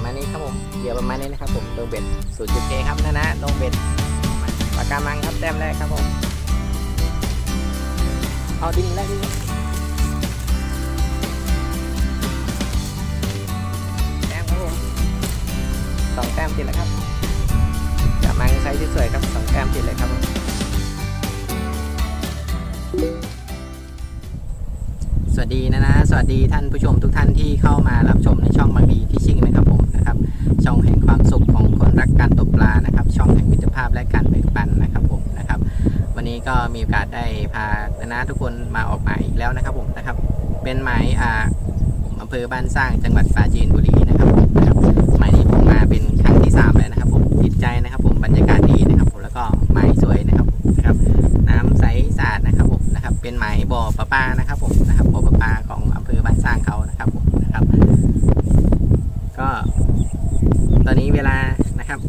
มาณนี้ครับผมเหยื่อประมาณนี้นะครับผมลงเบ็ด0.K ครับนะลงเบ็ดปากกามังครับแต้มแรกครับผมเอาดิ้งแรกดิแต้มครับผม2 แต้มติดแล้วครับจับมังไซส์สวยๆครับ2 แต้มติดเลยครับผมสวัสดีสวัสดีท่านผู้ชมทุกท่านที่เข้ามารับชมในช่องบางดีที่ชิ่งนะครับผมนะครับช่องแห่งความสุขของคนรักการตกปลานะครับช่องแห่งมิตรภาพและการแบ่งปันนะครับผมนะครับวันนี้ก็มีโอกาสได้พาทุกคนมาออกหมายอีกแล้วนะครับผมนะครับเป็นหมายอำเภอบ้านสร้างจังหวัดปราจีนบุรีนะครับหมายนี้ผมมาเป็นครั้งที่3แล้วนะครับผมติดใจนะครับผมบรรยากาศดีนะครับผมแล้วก็หมายสวยนะครับน้ำใสสะอาดนะครับผมนะครับเป็นหมายบ่อประปานะครับผมนะครับบ่อประปาของอำเภอบ้านสร้างเขานะครับผมนะครับก็ตอนนี้เวลานะครับ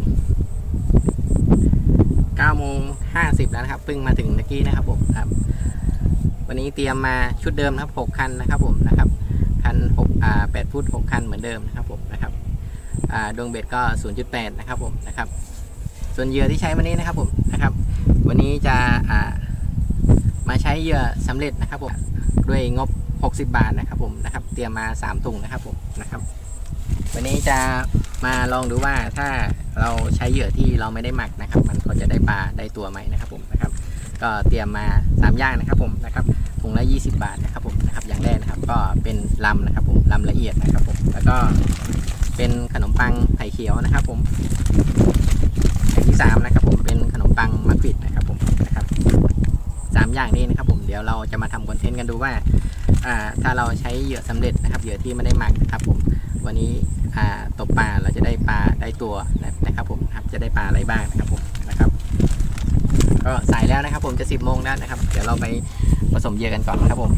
9:50แล้วนะครับเพิ่งมาถึงเมื่อกี้นะครับผมครับวันนี้เตรียมมาชุดเดิมครับ6 คันนะครับผมนะครับคัน8 ฟุต 6 คันเหมือนเดิมนะครับผมนะครับดวงเบ็ดก็ 0.8 นะครับผมนะครับส่วนเหยื่อที่ใช้วันนี้นะครับผมนะครับวันนี้จะมาใช้เหยื่อสำเร็จนะครับผมด้วยงบ60 บาทนะครับผมนะครับเตรียมมา3 ถุงนะครับผมนะครับวันนี้จะมาลองดูว่าถ้าเราใช้เหยื่อที่เราไม่ได้หมักนะครับมันก็จะได้ปลาได้ตัวไหมนะครับผมนะครับก็เตรียมมา3 อย่างนะครับผมนะครับถุงละ20 บาทนะครับผมนะครับอย่างแรกนะครับก็เป็นลำนะครับผมลำละเอียดนะครับผมแล้วก็เป็นขนมปังไผ่เขียวนะครับผมอย่างที่3นะครับผมเป็นขนมปังมะกริดนะครับผมนะครับ3 อย่างนี้นะครับผมเดี๋ยวเราจะมาทำคอนเทนต์กันดูว่าถ้าเราใช้เหยื่อสำเร็จนะครับเหยื่อที่ไม่ได้หมักนะครับผมวันนี้ตกปลาเราจะได้ปลาได้ตัวนะครับผมครับจะได้ปลาอะไรบ้างนะครับผมนะครับก็สายแล้วนะครับผมจะ10 โมงแล้วนะครับเดี๋ยวเราไปผสมเหยื่อกันก่อนครับผม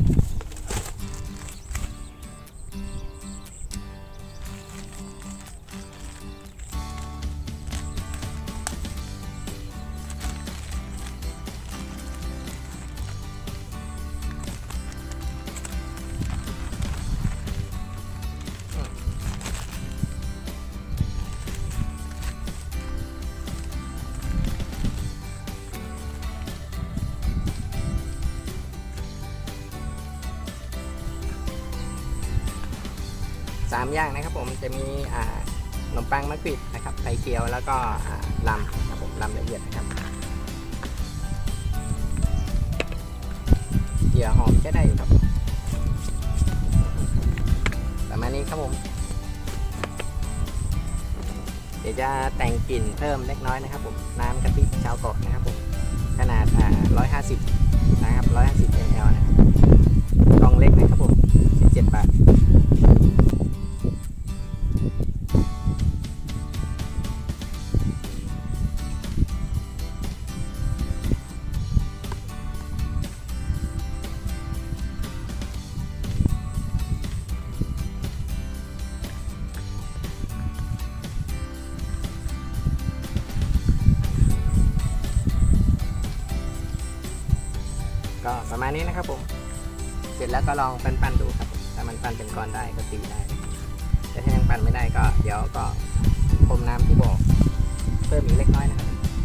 3 อย่างนะครับผมจะมีขนมปังมะกริดนะครับไข่เคียวแล้วก็ลำนะครับผมลำละเอียดนะครับเหยื่อหอมจะได้อยู่ครับประมาณนี้ครับผมเดี๋ยวจะแต่งกลิ่นเพิ่มเล็กน้อยนะครับผมน้ำกะทิชาวเกาะนะครับผมขนาด150นะครับ150 ml นะครับกล่องเล็กนะครับผม17 บาทก็ประมาณนี้นะครับผมเสร็จแล้วก็ลองปั้นดูครับถ้ามันปั้นเป็นก้อนได้ก็ตีได้แต่ถ้ายังปั้นไม่ได้ก็เดี๋ยวก็พรมน้ำที่บ่อเพิ่มอีกเล็กน้อยนะครับ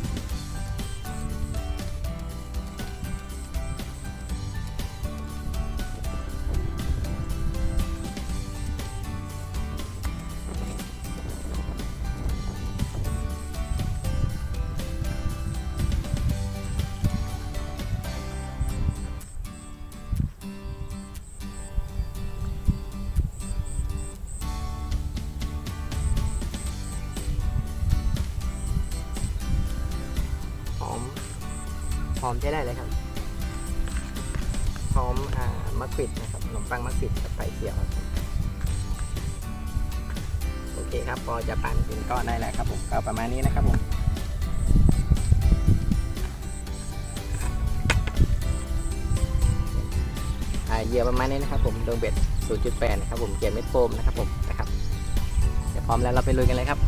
หอมใช้ได้เลยครับหอมมะกริดนะครับขนมปังมะกริดกับไข่เขียวโอเคครับพอจะปั่นเป็นก้อนได้แล้วครับผมก็ประมาณนี้นะครับผมเหยื่อประมาณนี้นะครับผมดวงเบ็ด 0.8 นะครับผมเกียร์เม็ดโฟมนะครับผมนะครับเดี๋ยวพร้อมแล้วเราไปลุยกันเลยครับ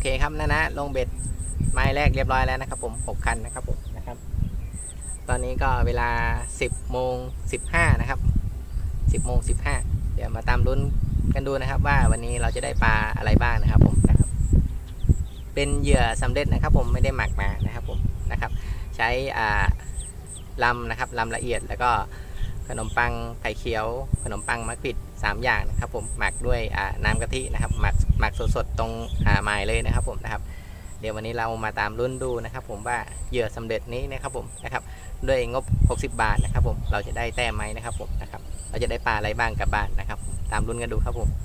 เคครับนะลงเบ็ดไม้แรกเรียบร้อยแล้วนะครับผม6 คันนะครับผมนะครับตอนนี้ก็เวลา 10:15นะครับ 10:15เดี๋ยวมาตามลุ้นกันดูนะครับว่าวันนี้เราจะได้ปลาอะไรบ้างนะครับผมนะครับเป็นเหยื่อสำเร็จนะครับผมไม่ได้หมักมานะครับผมนะครับใช้ลำนะครับลำละเอียดแล้วก็ขนมปังไข่เขียวขนมปังมะขวิด3 อย่างนะครับผมหมักด้วยน้ำกะทินะครับหมักสดๆตรงไม้เลยนะครับผมนะครับเดี๋ยววันนี้เรามาตามรุ่นดูนะครับผมว่าเหยื่อสำเร็จนี้นะครับผมนะครับด้วยงบ60 บาทนะครับผมเราจะได้แต้มไหมนะครับผมนะครับเราจะได้ปลาอะไรบ้างกลับบ้านนะครับตามรุ่นกันดูครับผม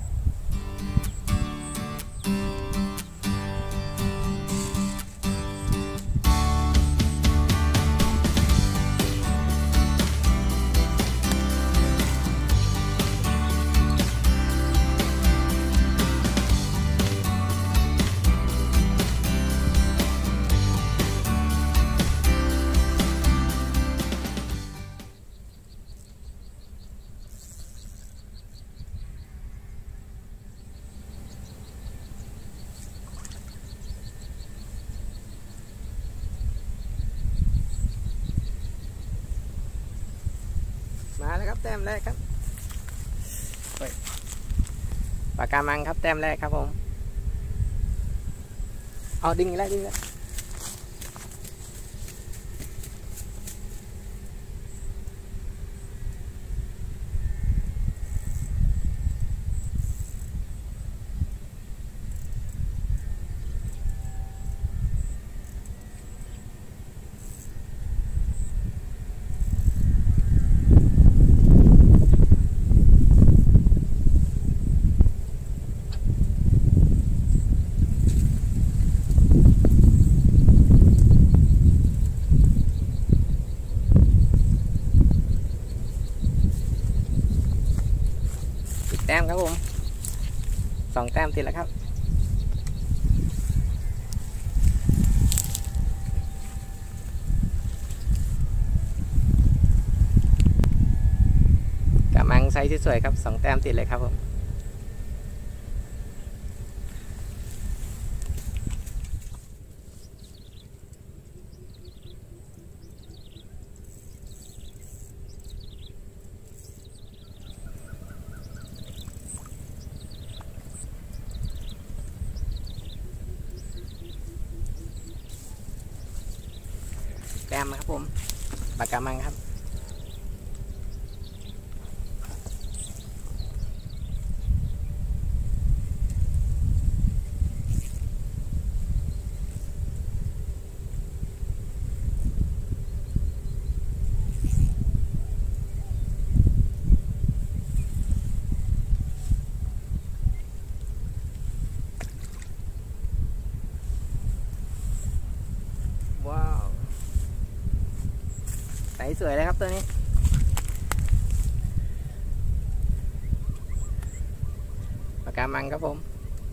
มาแล้วครับแต้มแรกครับปากกามังครับแต้มแรกครับผมเอาดึงแล้วแต้มครับผม2 แต้มติดแล้วครับกระมังไซส์ที่สวยครับ2 แต้มติดเลยครับผมแต้มครับผมปากกามังครับว้าวใสสวยเลยครับตัวนี้ปากกามังครับผม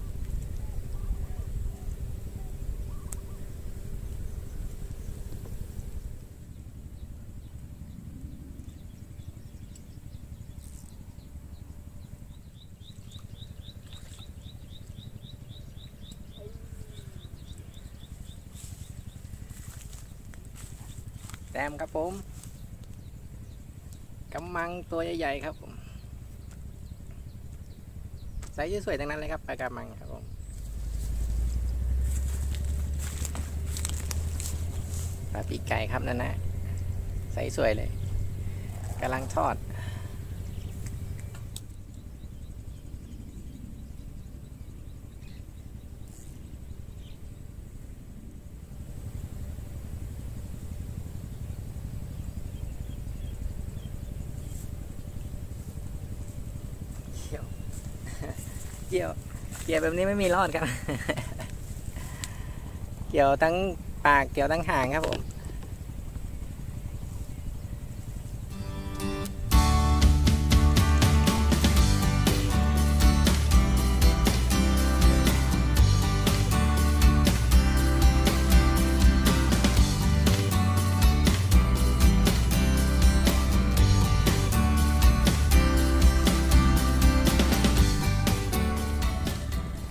แต้มครับผมกำมังตัวใหญ่ๆครับผมไซส์สวยๆทั้งนั้นเลยครับปลากระมังครับผมปลาปีกไก่ครับนั่นนะไซส์สวยเลยกำลังทอดเกี่ยวแบบนี้ไม่มีรอดครับ เกี่ยวทั้งปากเกี่ยวทั้งหางครับผม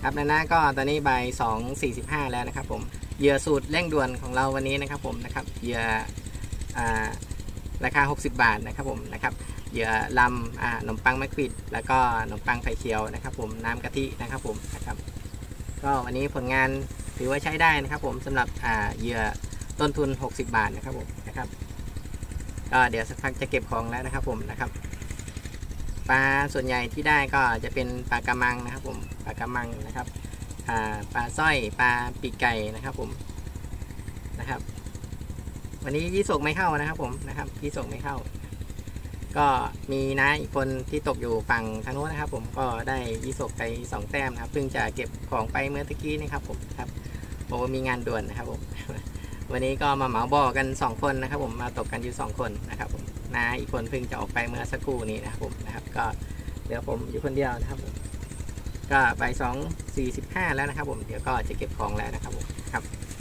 ครับนานาก็ตอนนี้บ่าย2:45แล้วนะครับผมเหยื่อสูตรเร่งด่วนของเราวันนี้นะครับผมนะครับเหยื่อราคา60 บาทนะครับผมนะครับเหยื่อลำขนมปังมะขวิดแล้วก็ขนมปังไข่เขียวนะครับผมน้ำกะทินะครับผมนะครับก็วันนี้ผลงานถือว่าใช้ได้นะครับผมสำหรับเหยื่อต้นทุน60 บาทนะครับผมนะครับก็เดี๋ยวสักพักจะเก็บของแล้วนะครับผมนะครับปลาส่วนใหญ่ที่ได้ก็จะเป็นปลากระมังนะครับผมปลากระมังนะครับปลาสร้อยปลาปีกไก่นะครับผมนะครับวันนี้ยี่สกไม่เข้านะครับผมนะครับยี่สกไม่เข้าก็มีนะอีกคนที่ตกอยู่ฝั่งทางโน้นนะครับผมก็ได้ยี่สกไป2 แต้มนะครับเพิ่งจะเก็บของไปเมื่อตะกี้นะครับผมครับโอ้มีงานด่วนนะครับผมวันนี้ก็มาเหมาบ่อกัน2 คนนะครับผมมาตกกันอยู่2 คนนะครับผมนะอีกคนเพิ่งจะออกไปเมื่อสักครู่นี้นะครับผมนะครับก็เดี๋ยวผมอยู่คนเดียวนะครับผมก็บ่าย2:45แล้วนะครับผมเดี๋ยวก็จะเก็บของแล้วนะครับผมครับ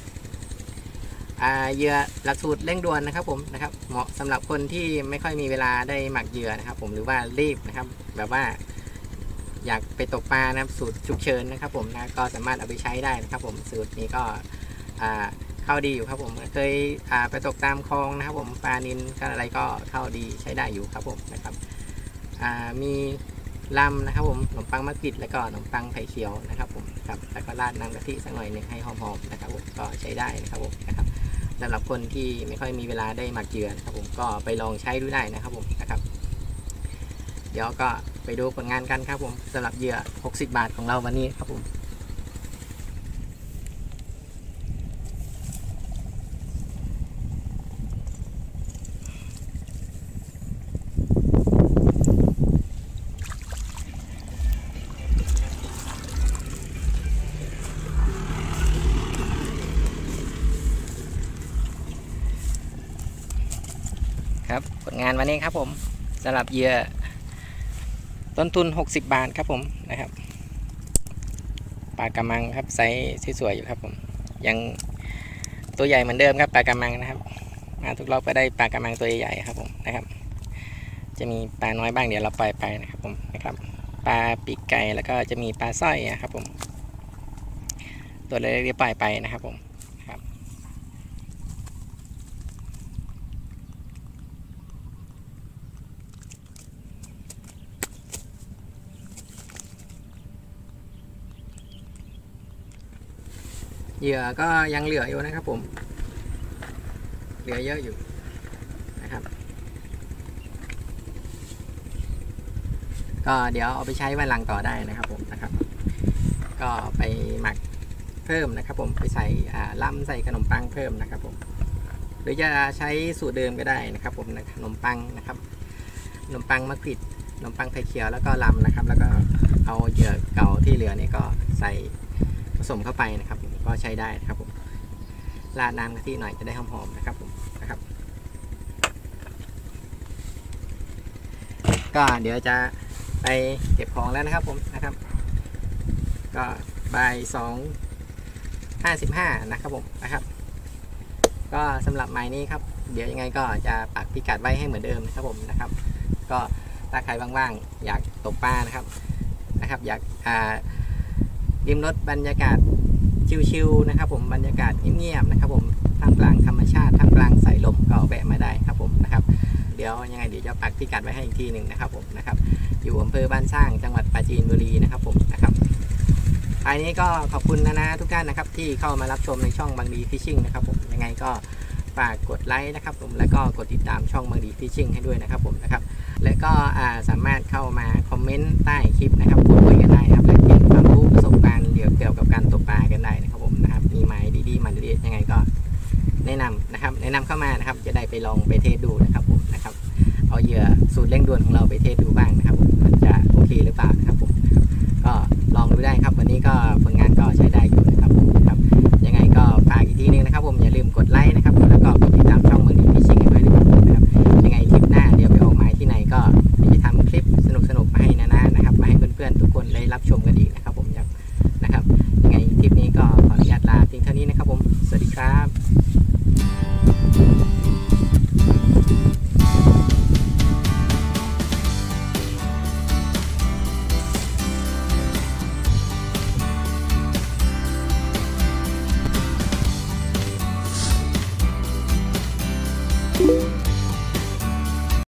เหยื่อหลักสูตรเร่งด่วนนะครับผมนะครับเหมาะสำหรับคนที่ไม่ค่อยมีเวลาได้หมักเหยื่อนะครับผมหรือว่ารีบนะครับแบบว่าอยากไปตกปลานะครับสูตรฉุกเฉินนะครับผมนะก็สามารถเอาไปใช้ได้นะครับผมสูตรนี้ก็เข้าดีอยู่ครับผมเคยไปตกตามคลองนะครับผมปลานิลอะไรก็เข้าดีใช้ได้อยู่ครับผมนะครับมีลำนะครับผมขนมปังมะขวิดแล้วก็ขนมปังไข่เขียวนะครับผมครับแล้วก็ราดน้ำกะทิสักหน่อยนึงให้หอมๆนะครับผมก็ใช้ได้นะครับผมนะครับสำหรับคนที่ไม่ค่อยมีเวลาได้หมักเหยื่อนะครับผมก็ไปลองใช้ดูได้นะครับผมนะครับเดี๋ยวก็ไปดูผลงานกันครับผมสำหรับเหยื่อ60 บาทของเราวันนี้ครับผมครับผลงานวันนี้ครับผมสำหรับเหยื่อต้นทุน60 บาทครับผมนะครับปลากระมังครับไซส์สวยๆอยู่ครับผมยังตัวใหญ่เหมือนเดิมครับปลากระมังนะครับมาทุกรอบก็ได้ปลากระมังตัวใหญ่ๆครับผมนะครับจะมีปลาน้อยบ้างเดี๋ยวเราปล่อยไปนะครับผมนะครับปลาปีกไก่แล้วก็จะมีปลาสร้อยครับผมตัวเล็กๆปล่อยไปนะครับผมครับเหยื่อก็ยังเหลืออยู่นะครับผมเหลือเยอะอยู่นะครับก็เดี๋ยวเอาไปใช้วันหลังต่อได้นะครับผมนะครับก็ไปหมักเพิ่มนะครับผมไปใส่ล่ำใส่ขนมปังเพิ่มนะครับผมหรือจะใช้สูตรเดิมก็ได้นะครับผมขนมปังนะครับขนมปังมะขวิดขนมปังไข่เขียวแล้วก็ล่ำนะครับแล้วก็เอาเหยื่อเก่าที่เหลือนี่ก็ใส่ผสมเข้าไปนะครับก็ใช้ได้นะครับผมราดน้ำกะทิหน่อยจะได้หอมๆนะครับผมนะครับก็เดี๋ยวจะไปเก็บของแล้วนะครับผมนะครับก็บ่าย2:55นะครับผมนะครับก็สำหรับไม้นี้ครับเดี๋ยวยังไงก็จะปักพิกัดไว้ให้เหมือนเดิมนะครับผมนะครับก็ถ้าใครว่างๆอยากตกปลานะครับอยากริมรถบรรยากาศชิวๆนะครับผมบรรยากาศเงียบๆนะครับผมท่ามกลางธรรมชาติท่ามกลางสายลมก็แวะมาได้ครับผมนะครับเดี๋ยวยังไงเดี๋ยวจะปักพิกัดไว้ให้อีกทีหนึ่งนะครับผมนะครับอยู่อำเภอบ้านสร้างจังหวัดปราจีนบุรีนะครับผมนะครับท้ายนี้ก็ขอบคุณนะทุกท่านนะครับที่เข้ามารับชมในช่องบางดีฟิชชิ่งนะครับผมยังไงก็ฝากกดไลค์นะครับผมแล้วก็กดติดตามช่องบางดีฟิชชิ่งให้ด้วยนะครับผมนะครับและก็สามารถเข้ามาคอมเมนต์ใต้คลิปนะครับพูดคุยกันได้ครับ